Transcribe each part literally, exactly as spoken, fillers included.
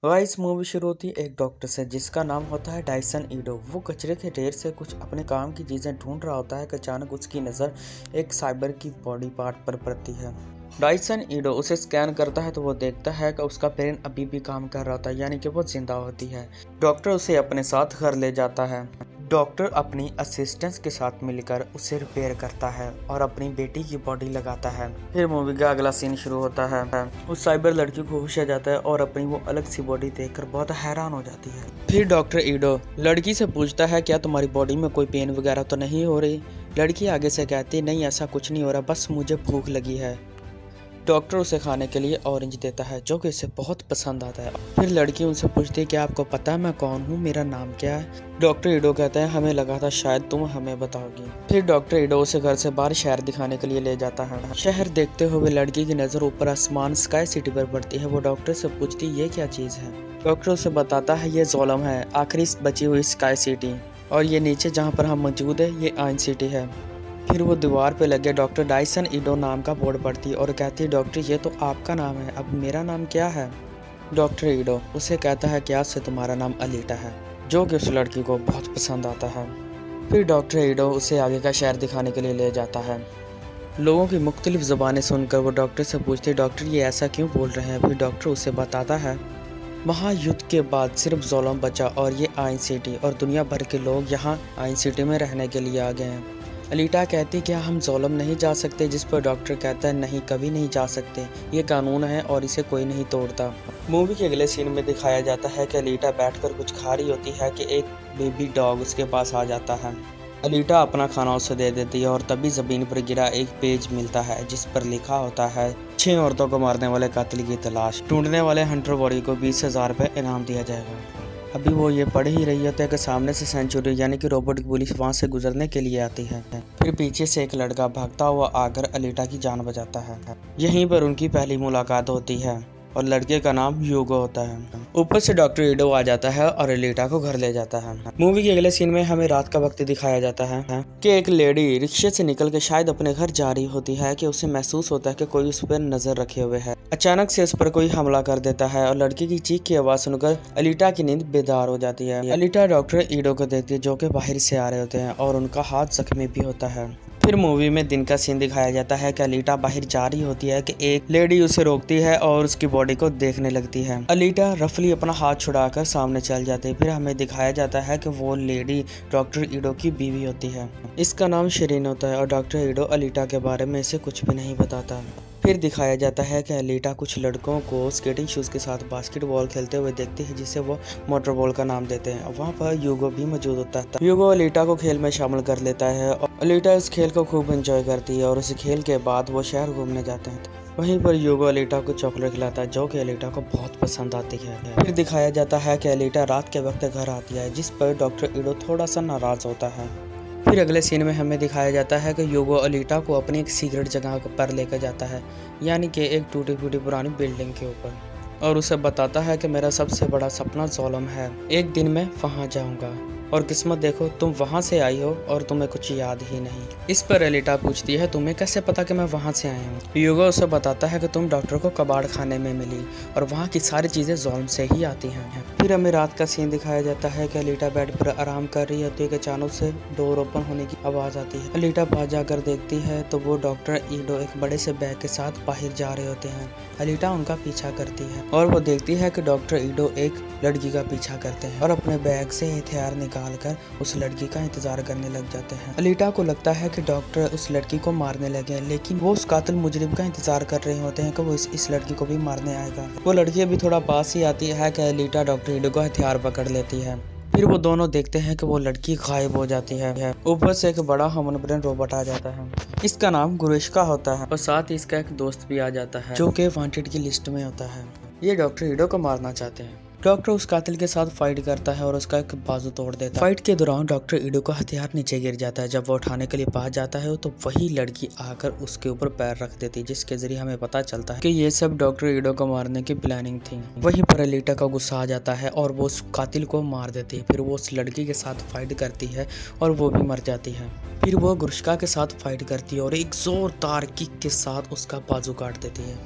Guys movie शुरू होती है एक डॉक्टर से जिसका नाम होता है डायसन ईडो। वो कचरे के ढेर से कुछ अपने काम की चीजें ढूंढ रहा होता है कि अचानक उसकी नजर एक साइबर की बॉडी पार्ट पर पड़ती है। डायसन ईडो उसे स्कैन करता है तो वो देखता है कि उसका ब्रेन अभी भी काम कर रहा होता है, यानी कि वो जिंदा होती है। डॉक्टर उसे अपने साथ घर ले जाता है। डॉक्टर अपनी असिस्टेंट्स के साथ मिलकर उसे रिपेयर करता है और अपनी बेटी की बॉडी लगाता है। फिर मूवी का अगला सीन शुरू होता है। उस साइबर लड़की को होश आ जाता है और अपनी वो अलग सी बॉडी देखकर बहुत हैरान हो जाती है। फिर डॉक्टर ईडो लड़की से पूछता है, क्या तुम्हारी बॉडी में कोई पेन वगैरह तो नहीं हो रही? लड़की आगे से कहती है, नहीं ऐसा कुछ नहीं हो रहा, बस मुझे भूख लगी है। डॉक्टर उसे खाने के लिए ऑरेंज देता है जो कि उसे बहुत पसंद आता है। फिर लड़की उनसे पूछती है, क्या आपको पता है मैं कौन हूँ, मेरा नाम क्या है? डॉक्टर ईडो कहता है, हमें लगा था शायद तुम हमें बताओगी। फिर डॉक्टर ईडो उसे घर से बाहर शहर दिखाने के लिए ले जाता है। शहर देखते हुए लड़की की नज़र ऊपर आसमान स्काई सिटी पर पड़ती है। वो डॉक्टर से पूछती है, ये क्या चीज़ है? डॉक्टर उसे बताता है, ये जोलम है, आखिरी बची हुई स्काई सिटी, और ये नीचे जहाँ पर हम मौजूद है ये आइन सिटी है। फिर वो दीवार पे लगे डॉक्टर डायसन ईडो नाम का बोर्ड पढ़ती और कहती है, डॉक्टर ये तो आपका नाम है, अब मेरा नाम क्या है? डॉक्टर ईडो उसे कहता है कि आज से तुम्हारा नाम अलीटा है, जो कि उस लड़की को बहुत पसंद आता है। फिर डॉक्टर ईडो उसे आगे का शहर दिखाने के लिए ले जाता है। लोगों की मुख्तलिफ ज़बानें सुनकर वो डॉक्टर से पूछती है, डॉक्टर ये ऐसा क्यों बोल रहे हैं? फिर डॉक्टर उसे बताता है, महायुद्ध के बाद सिर्फ जोलम बचा और ये आइन सिटी, और दुनिया भर के लोग यहाँ आइन सिटी में रहने के लिए आ गए हैं। अलीटा कहती क्या हम जोलम नहीं जा सकते? जिस पर डॉक्टर कहता है, नहीं कभी नहीं जा सकते, ये कानून है और इसे कोई नहीं तोड़ता। मूवी के अगले सीन में दिखाया जाता है कि अलीटा बैठकर कुछ खा रही होती है कि एक बेबी डॉग उसके पास आ जाता है। अलीटा अपना खाना उसे दे देती है और तभी ज़मीन पर गिरा एक पेज मिलता है जिस पर लिखा होता है, छह औरतों को मारने वाले कातिल की तलाश, ढूंढने वाले हंटर बॉडी को बीस हजार रुपये इनाम दिया जाएगा। अभी वो ये पढ़ ही रही होती है कि सामने से सेंचुरी यानी कि रोबोटिक पुलिस वहाँ से गुजरने के लिए आती है। फिर पीछे से एक लड़का भागता हुआ आकर अलीटा की जान बचाता है। यहीं पर उनकी पहली मुलाकात होती है और लड़के का नाम यूगो होता है। ऊपर से डॉक्टर ईडो आ जाता है और अलीटा को घर ले जाता है। मूवी के अगले सीन में हमें रात का वक्त दिखाया जाता है कि एक लेडी रिक्शे से निकल के शायद अपने घर जा रही होती है कि उसे महसूस होता है कि कोई उस पर नजर रखे हुए है। अचानक से उस पर कोई हमला कर देता है और लड़की की चीख की आवाज सुनकर अलीटा की नींद बेदार हो जाती है। अलीटा डॉक्टर ईडो को देखती है जो कि बाहर से आ रहे होते हैं और उनका हाथ जख्मी भी होता है। फिर मूवी में दिन का सीन दिखाया जाता है कि अलीटा बाहर जा रही होती है कि एक लेडी उसे रोकती है और उसकी बॉडी को देखने लगती है। अलीटा रफली अपना हाथ छुड़ाकर सामने चल जाती है। फिर हमें दिखाया जाता है कि वो लेडी डॉक्टर ईडो की बीवी होती है। इसका नाम शरीन होता है और डॉक्टर ईडो अलीटा के बारे में इसे कुछ भी नहीं बताता। फिर दिखाया जाता है कि अलीटा कुछ लड़कों को स्केटिंग शूज के साथ बास्केटबॉल खेलते हुए देखती है जिसे वो मोटर बॉल का नाम देते हैं। वहाँ पर यूगो भी मौजूद होता है। यूगो अलीटा को खेल में शामिल कर लेता है और अलीटा इस खेल को खूब एंजॉय करती है और इस खेल के बाद वो शहर घूमने जाते हैं। वहीं पर यूगो अलीटा को चॉकलेट खिलाता है जो कि अलीटा को बहुत पसंद आती है। फिर दिखाया जाता है कि अलीटा रात के वक्त घर आती है जिस पर डॉक्टर ईडो थोड़ा सा नाराज होता है। फिर अगले सीन में हमें दिखाया जाता है कि यूगो अलीटा को अपनी एक सीक्रेट जगह पर लेकर जाता है, यानी कि एक टूटी फूटी पुरानी बिल्डिंग के ऊपर, और उसे बताता है कि मेरा सबसे बड़ा सपना जोलम है, एक दिन मैं वहाँ जाऊँगा, और किस्मत देखो तुम वहाँ से आई हो और तुम्हें कुछ याद ही नहीं। इस पर अलीटा पूछती है, तुम्हें कैसे पता कि मैं वहाँ से आया हूँ? यूगो उसे बताता है कि तुम डॉक्टर को कबाड़ खाने में मिली और वहाँ की सारी चीज़ें जोलम से ही आती हैं। फिर हमें रात का सीन दिखाया जाता है कि अलीटा बेड पर आराम कर रही होती है कि अचानक से डोर ओपन होने की आवाज़ आती है। अलीटा बाहर जाकर देखती है तो वो डॉक्टर ईडो एक बड़े से बैग के साथ बाहर जा रहे होते हैं। अलीटा उनका पीछा करती है और वो देखती है कि डॉक्टर ईडो एक लड़की का पीछा करते हैं और अपने बैग से हथियार निकाल कर उस लड़की का इंतजार करने लग जाते हैं। अलीटा को लगता है कि डॉक्टर उस लड़की को मारने लगे, लेकिन वो उस कातिल मुजरिम का इंतजार कर रहे होते हैं कि वो इस, इस लड़की को भी मारने आएगा। वो लड़की अभी थोड़ा पास ही आती है कि अलीटा डॉक्टर ईडो को हथियार पकड़ लेती है। फिर वो दोनों देखते हैं कि वो लड़की गायब हो जाती है। ऊपर से एक बड़ा ह्यूमन ब्रेन रोबोट आ जाता है। इसका नाम गुरेश्का होता है और साथ ही इसका एक दोस्त भी आ जाता है जो कि वांटेड की लिस्ट में होता है। ये डॉक्टर ईडो को मारना चाहते हैं। डॉक्टर उस कातिल के साथ फाइट करता है और उसका एक बाजू तोड़ देता है। फाइट के दौरान डॉक्टर ईडो का हथियार नीचे गिर जाता है। जब वो उठाने के लिए पास जाता है तो वही लड़की आकर उसके ऊपर पैर रख देती है, जिसके जरिए हमें पता चलता है कि ये सब डॉक्टर ईडो को मारने की प्लानिंग थी। वहीं पर अलीटा का गुस्सा आ जाता है और वो उस कातिल को मार देती है। फिर वो उस लड़की के साथ फाइट करती है और वो भी मर जाती है। फिर वो गुरेश्का के साथ फाइट करती है और एक जोरदार किक के साथ उसका बाजू काट देती है।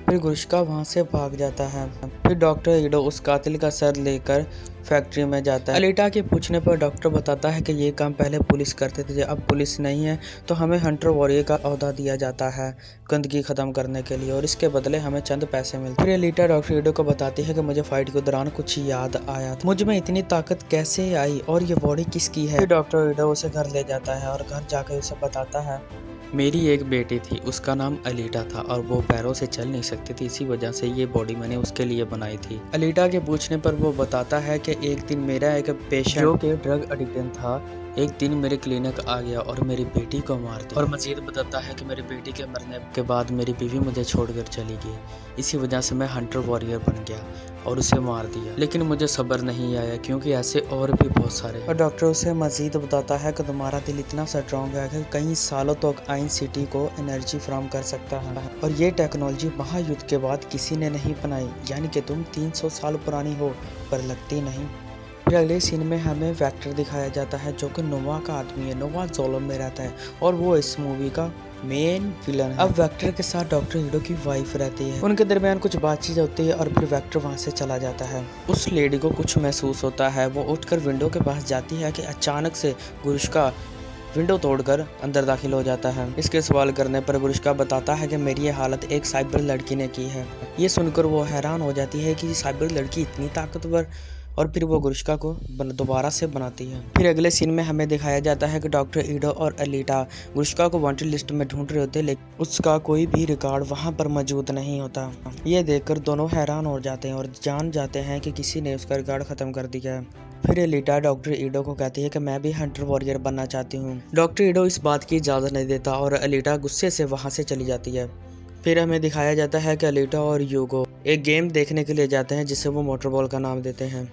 फिर गुरुष्का वहाँ से भाग जाता है। फिर डॉक्टर ईडो उस कातिल का सर लेकर फैक्ट्री में जाता है। अलीटा के पूछने पर डॉक्टर बताता है कि ये काम पहले पुलिस करते थे, अब पुलिस नहीं है तो हमें हंटर वॉरियर का ओहदा दिया जाता है गंदगी खत्म करने के लिए, और इसके बदले हमें चंद पैसे मिलते। फिर अलीटा डॉक्टर ईडो को बताती है कि मुझे फाइट के दौरान कुछ याद आया था, मुझ में इतनी ताकत कैसे आई और ये बॉडी किसकी है। फिर डॉक्टर ईडो उसे घर ले जाता है और घर जाकर उसे बताता है मेरी एक बेटी थी, उसका नाम अलीटा था और वो पैरों से चल नहीं सकती थी, इसी वजह से ये बॉडी मैंने उसके लिए बनाई थी। अलीटा के पूछने पर वो बताता है कि एक दिन मेरा एक पेशेंट जो कि ड्रग एडिक्टेड था एक दिन मेरे क्लिनिक आ गया और मेरी बेटी को मार दिया। और मजीद बताता है कि मेरी बेटी के मरने के बाद मेरी बीवी मुझे छोड़कर चली गई, इसी वजह से मैं हंटर वॉरियर बन गया और उसे मार दिया, लेकिन मुझे सब्र नहीं आया क्योंकि ऐसे और भी बहुत सारे। और डॉक्टर उसे मजीद बताता है कि तुम्हारा दिल इतना स्ट्रॉन्ग है कि कई सालों तक तो आइन सिटी को एनर्जी फ्राहम कर सकता है, और ये टेक्नोलॉजी महायुद्ध के बाद किसी ने नहीं बनाई, यानी कि तुम तीन सौ साल पुरानी हो पर लगती नहीं। फिर अगले सीन में हमें वेक्टर दिखाया जाता है जो कि नोवा का आदमी है। नोवा जोलम में रहता है और वो इस मूवी का मेन विलन है। अब वेक्टर के साथ डॉक्टर ईडो की वाइफ रहती है, उनके दरमियान कुछ बातचीत होती है और फिर वेक्टर वहां से चला जाता है। उस लेडी को कुछ महसूस होता है, वो उठकर विंडो के पास जाती है कि अचानक से गुरुष्का विंडो तोड़कर अंदर दाखिल हो जाता है। इसके सवाल करने पर गुरुष्का बताता है कि मेरी ये हालत एक साइबर लड़की ने की है। ये सुनकर वो हैरान हो जाती है कि साइबर लड़की इतनी ताकतवर, और फिर वो गुरुष्का को दोबारा से बनाती है। फिर अगले सीन में हमें दिखाया जाता है कि डॉक्टर ईडो और अलीटा गुरुष्का को वांटेड लिस्ट में ढूंढ रहे होते, लेकिन उसका कोई भी रिकॉर्ड वहां पर मौजूद नहीं होता। ये देखकर दोनों हैरान हो जाते हैं और जान जाते हैं कि किसी ने उसका रिकॉर्ड खत्म कर दिया है। फिर अलीटा डॉक्टर ईडो को कहती है कि मैं भी हंटर वॉरियर बनना चाहती हूँ। डॉक्टर ईडो इस बात की इजाज़त नहीं देता और अलीटा गुस्से से वहाँ से चली जाती है। फिर हमें दिखाया जाता है कि अलीटा और यूगो एक गेम देखने के लिए जाते हैं जिसे वो मोटरबॉल का नाम देते हैं।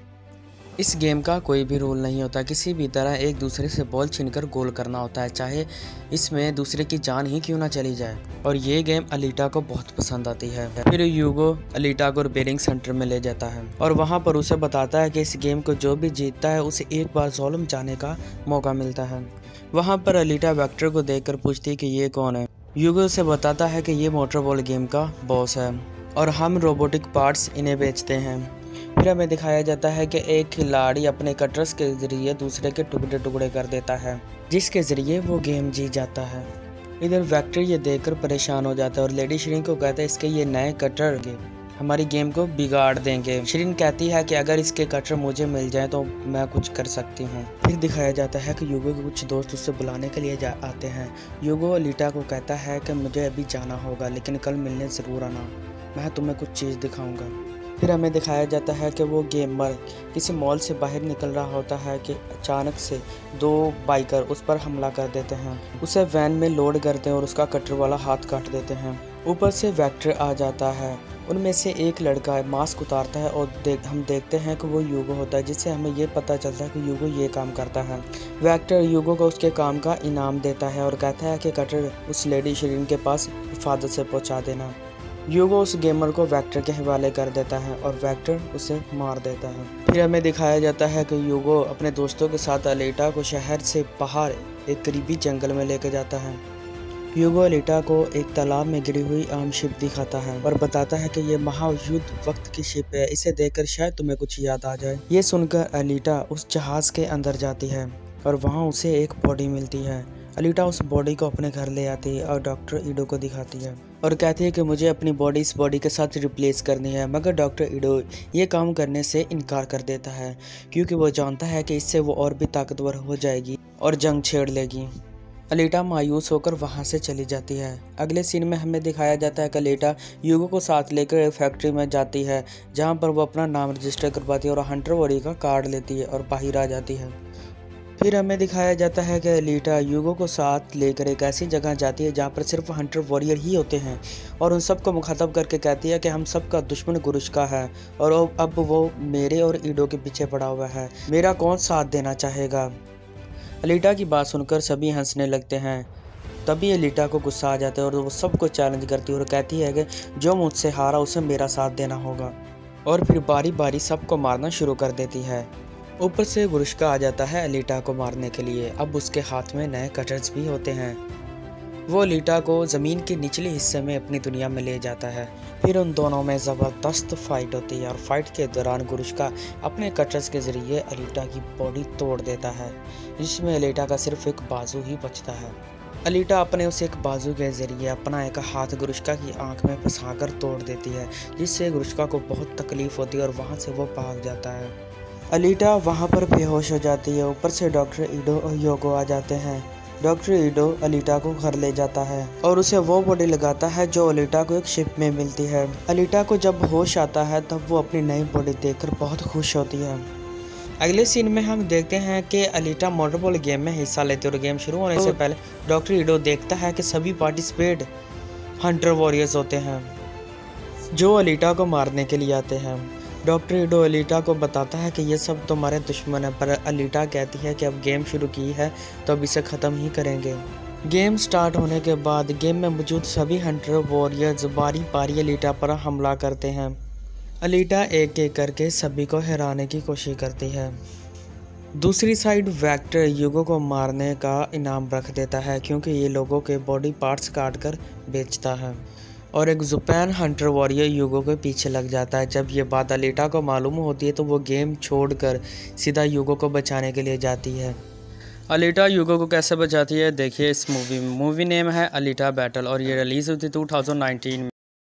इस गेम का कोई भी रूल नहीं होता, किसी भी तरह एक दूसरे से बॉल छीनकर गोल करना होता है, चाहे इसमें दूसरे की जान ही क्यों ना चली जाए, और ये गेम अलीटा को बहुत पसंद आती है। फिर यूगो अलीटा को रिपेयरिंग सेंटर में ले जाता है और वहाँ पर उसे बताता है कि इस गेम को जो भी जीतता है उसे एक बार ज़ोलम जाने का मौका मिलता है। वहाँ पर अलीटा वेक्टर को देखकर पूछती है कि ये कौन है। यूगो उसे बताता है कि ये मोटरबॉल गेम का बॉस है और हम रोबोटिक पार्ट्स इन्हें बेचते हैं। फिर हमें दिखाया जाता है कि एक खिलाड़ी अपने कटर्स के जरिए दूसरे के टुकड़े टुकड़े कर देता है, जिसके जरिए वो गेम जीत जाता है। इधर वेक्टर ये देखकर परेशान हो जाता है और लेडी श्रीन को कहता है इसके ये नए कटर हमारी गेम को बिगाड़ देंगे। श्रीन कहती है कि अगर इसके कटर मुझे मिल जाए तो मैं कुछ कर सकती हूँ। फिर दिखाया जाता है कि यूगो के कुछ दोस्त उससे बुलाने के लिए जा आते हैं। यूगो अलीटा को कहता है कि मुझे अभी जाना होगा, लेकिन कल मिलने ज़रूर आना, मैं तुम्हें कुछ चीज़ दिखाऊंगा। फिर हमें दिखाया जाता है कि वो गेमर किसी मॉल से बाहर निकल रहा होता है कि अचानक से दो बाइकर उस पर हमला कर देते हैं, उसे वैन में लोड करते हैं और उसका कटर वाला हाथ काट देते हैं। ऊपर से वेक्टर आ जाता है, उनमें से एक लड़का मास्क उतारता है और देख हम देखते हैं कि वो यूगो होता है, जिससे हमें ये पता चलता है कि यूगो ये काम करता है। वेक्टर यूगो को उसके काम का इनाम देता है और कहता है कि कटर उस लेडी शरीन के पास हिफाजत से पहुँचा देना। यूगो उस गेमर को वेक्टर के हवाले कर देता है और वेक्टर उसे मार देता है। फिर हमें दिखाया जाता है कि यूगो अपने दोस्तों के साथ अलीटा को शहर से बाहर एक करीबी जंगल में लेकर जाता है। यूगो अलीटा को एक तालाब में गिरी हुई आम शिप दिखाता है और बताता है कि ये महायुद्ध वक्त की शिप है, इसे देखकर शायद तुम्हें कुछ याद आ जाए। ये सुनकर अलीटा उस जहाज के अंदर जाती है और वहाँ उसे एक बॉडी मिलती है। अलीटा उस बॉडी को अपने घर ले आती है और डॉक्टर ईडो को दिखाती है और कहती है कि मुझे अपनी बॉडी इस बॉडी के साथ रिप्लेस करनी है, मगर डॉक्टर ईडो ये काम करने से इनकार कर देता है क्योंकि वो जानता है कि इससे वो और भी ताकतवर हो जाएगी और जंग छेड़ लेगी। अलीटा मायूस होकर वहाँ से चली जाती है। अगले सीन में हमें दिखाया जाता है कि अलीटा यूगो को साथ लेकर एक फैक्ट्री में जाती है जहाँ पर वो अपना नाम रजिस्टर करवाती है और हंटर वॉरियर का कार्ड लेती है और बाहर आ जाती है। फिर हमें दिखाया जाता है कि अलीटा यूगो को साथ लेकर एक ऐसी जगह जाती है जहाँ पर सिर्फ हंटर वॉरियर ही होते हैं और उन सबको मुखातब करके कहती है कि हम सबका दुश्मन गुरुष्का है और अब वो मेरे और ईडो के पीछे पड़ा हुआ है, मेरा कौन साथ देना चाहेगा। अलीटा की बात सुनकर सभी हंसने लगते हैं। तभी अलीटा को गुस्सा आ जाता है और वो सबको चैलेंज करती है और कहती है कि जो मुझसे हारा उसे मेरा साथ देना होगा, और फिर बारी बारी सबको मारना शुरू कर देती है। ऊपर से गुरुष्का आ जाता है अलीटा को मारने के लिए। अब उसके हाथ में नए कटर्स भी होते हैं। वो अलीटा को ज़मीन के निचले हिस्से में अपनी दुनिया में ले जाता है। फिर उन दोनों में ज़बरदस्त फाइट होती है और फाइट के दौरान गुरुश्का अपने कटर्स के ज़रिए अलीटा की बॉडी तोड़ देता है, जिसमें अलीटा का सिर्फ एक बाजू ही बचता है। अलीटा अपने उस एक बाजू के ज़रिए अपना एक हाथ गुरुश्का की आंख में फंसाकर तोड़ देती है, जिससे गुरुश्का को बहुत तकलीफ़ होती है और वहाँ से वो भाग जाता है। अलीटा वहाँ पर बेहोश हो जाती है। ऊपर से डॉक्टर ईडो और योगो आ जाते हैं। डॉक्टर ईडो अलीटा को घर ले जाता है और उसे वो बॉडी लगाता है जो अलीटा को एक शिप में मिलती है। अलीटा को जब होश आता है तब वो अपनी नई बॉडी देखकर बहुत खुश होती है। अगले सीन में हम देखते हैं कि अलीटा मोटरबॉल गेम में हिस्सा लेते और गेम शुरू होने से पहले डॉक्टर ईडो देखता है कि सभी पार्टिसिपेट हंटर वॉरियर्स होते हैं जो अलीटा को मारने के लिए आते हैं। डॉक्टर ईडो अलीटा को बताता है कि ये सब तुम्हारे दुश्मन हैं, पर अलीटा कहती है कि अब गेम शुरू की है तो अब इसे ख़त्म ही करेंगे। गेम स्टार्ट होने के बाद गेम में मौजूद सभी हंटर वॉरियर्स बारी बारी अलीटा पर हमला करते हैं। अलीटा एक एक करके सभी को हराने की कोशिश करती है। दूसरी साइड वेक्टर युगो को मारने का इनाम रख देता है, क्योंकि ये लोगों के बॉडी पार्ट्स काट कर बेचता है, और एक जुपैन हंटर वॉरियर युगो के पीछे लग जाता है। जब ये बात अलीटा को मालूम होती है तो वो गेम छोड़कर सीधा युगो को बचाने के लिए जाती है। अलीटा युगो को कैसे बचाती है देखिए इस मूवी में। मूवी नेम है अलीटा बैटल और ये रिलीज़ हुई थी टू थाउजेंड नाइनटीन